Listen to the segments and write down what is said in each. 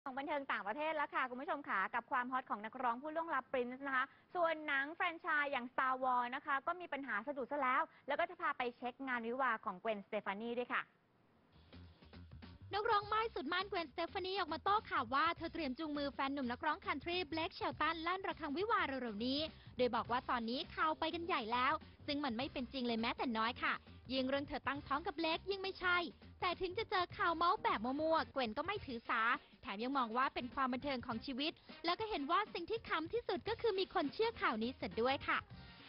ของบันเทิงต่างประเทศแล้วค่ะคุณผู้ชมค่ะกับความฮอตของนักร้องผู้ล่วงลับปรินซ์นะคะส่วนหนังแฟรนไชส์อย่าง Star Wars นะคะก็มีปัญหาสะดุดซะแล้วก็จะพาไปเช็คงานวิวาของเกวนสเตฟานีด้วยค่ะนักร้องไม้สุดม่านเกวนสเตฟานีออกมาโต้ข่าวว่าเธอเตรียมจูงมือแฟนหนุ่มนักร้องคันทรีเบลคเชลตันลั่นระฆังวิวาห์เร็วๆนี้โดยบอกว่าตอนนี้ข่าวไปกันใหญ่แล้วซึ่งมันไม่เป็นจริงเลยแม้แต่น้อยค่ะยิ่งเรื่องเธอตั้งท้องกับเบลคยิ่งไม่ใช่แต่ถึงจะเจอข่าวเมาส์แบบมั่วๆเกวนก็ไม่ถือสาแถมยังมองว่าเป็นความบันเทิงของชีวิตแล้วก็เห็นว่าสิ่งที่ขำที่สุดก็คือมีคนเชื่อข่าวนี้เสร็จด้วยค่ะ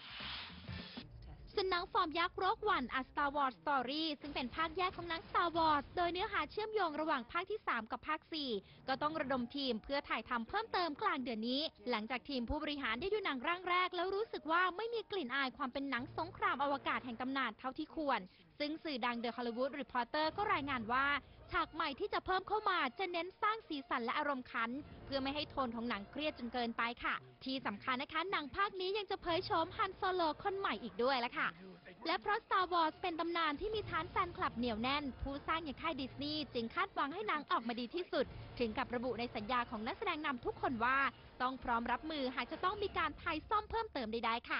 ส่วนหนังฟอร์มยักษ์โรกวันA Star Wars Story ซึ่งเป็นภาคแยกของหนัง Star Wars โดยเนื้อหาเชื่อมโยงระหว่างภาคที่ 3 กับภาค 4 ก็ต้องระดมทีมเพื่อถ่ายทำเพิ่มเติมกลางเดือนนี้ หลังจากทีมผู้บริหารได้ดูหนังร่างแรกแล้วรู้สึกว่าไม่มีกลิ่นอายความเป็นหนังสงครามอวกาศแห่งตำนานเท่าที่ควร ซึ่งสื่อดัง The Hollywood Reporter ก็รายงานว่าฉากใหม่ที่จะเพิ่มเข้ามาจะเน้นสร้างสีสันและอารมณ์ขันเพื่อไม่ให้โทนของหนังเครียดจนเกินไปค่ะที่สำคัญนะคะหนังภาคนี้ยังจะเผยโฉมฮันโซโลคนใหม่อีกด้วยละค่ะและเพราะ Star Wars เป็นตำนานที่มีฐานแฟนคลับเหนียวแน่นผู้สร้างอย่างค่ายดิสนีย์จึงคาดหวังให้หนังออกมาดีที่สุดถึงกับระบุในสัญญาของนักแสดงนำทุกคนว่าต้องพร้อมรับมือหากจะต้องมีการถ่ายซ่อมเพิ่มเติมใดๆค่ะ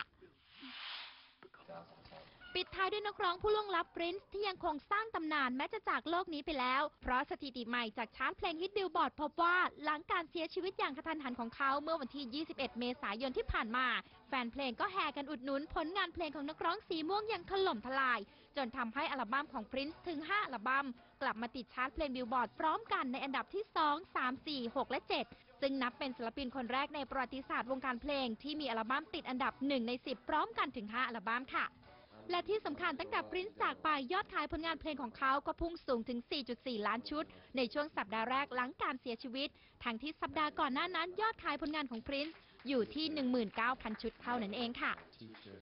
ปิดท้ายด้วยนักร้องผู้ล่วงลับปรินซ์ที่ยังคงสร้างตำนานแม้จะจากโลกนี้ไปแล้วเพราะสถิติใหม่จากชาร์ตเพลงฮิตบิลบอร์ดพบว่าหลังการเสียชีวิตอย่างกระทันหันของเขาเมื่อวันที่ 21 เมษายนที่ผ่านมาแฟนเพลงก็แห่กันอุดหนุนผลงานเพลงของนักร้องสีม่วงอย่างถล่มทลายจนทำให้อัลบั้มของปรินซ์ถึง 5 อัลบั้มกลับมาติดชาร์ตเพลงบิลบอร์ดพร้อมกันในอันดับที่ 2 3 4 6 และ 7 ซึ่งนับเป็นศิลปินคนแรกในประวัติศาสตร์วงการเพลงที่มีอัลบั้มติดอันดับ1 ใน 10 พร้อมกันถึง 5 อัลบั้มค่ะและที่สำคัญตั้งแต่ปรินซ์จากไปยอดขายผลงานเพลงของเขาก็พุ่งสูงถึง 4.4 ล้านชุดในช่วงสัปดาห์แรกหลังการเสียชีวิตทั้งที่สัปดาห์ก่อนหน้านั้นยอดขายผลงานของปรินซ์อยู่ที่ 19,000 ชุดเท่านั้นเองค่ะ